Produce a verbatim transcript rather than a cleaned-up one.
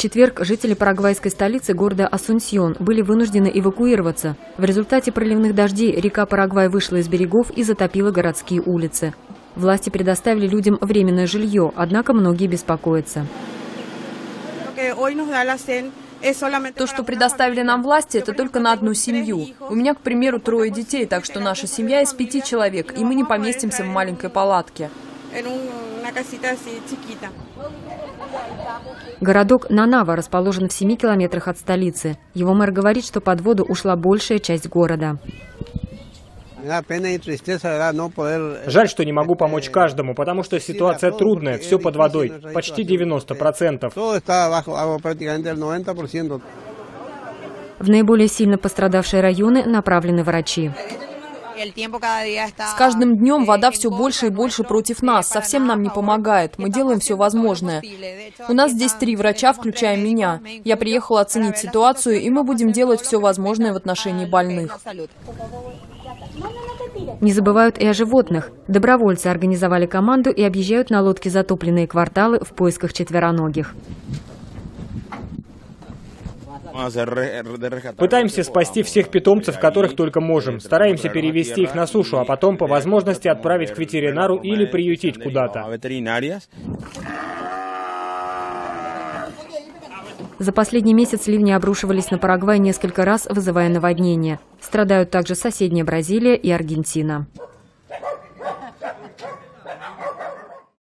четверг жители парагвайской столицы города Асунсьон были вынуждены эвакуироваться. В результате проливных дождей река Парагвай вышла из берегов и затопила городские улицы. Власти предоставили людям временное жилье, однако многие беспокоятся. То, что предоставили нам власти, это только на одну семью. У меня, к примеру, трое детей, так что наша семья из пяти человек, и мы не поместимся в маленькой палатке. Городок Нанава расположен в семи километрах от столицы. Его мэр говорит, что под воду ушла большая часть города. Жаль, что не могу помочь каждому, потому что ситуация трудная, все под водой, почти девяносто процентов. В наиболее сильно пострадавшие районы направлены врачи. С каждым днем вода все больше и больше против нас, совсем нам не помогает. Мы делаем все возможное. У нас здесь три врача, включая меня. Я приехала оценить ситуацию, и мы будем делать все возможное в отношении больных. Не забывают и о животных. Добровольцы организовали команду и объезжают на лодке затопленные кварталы в поисках четвероногих. Пытаемся спасти всех питомцев, которых только можем. Стараемся перевести их на сушу, а потом по возможности отправить к ветеринару или приютить куда-то. За последний месяц ливни обрушивались на Парагвай несколько раз, вызывая наводнения. Страдают также соседняя Бразилия и Аргентина.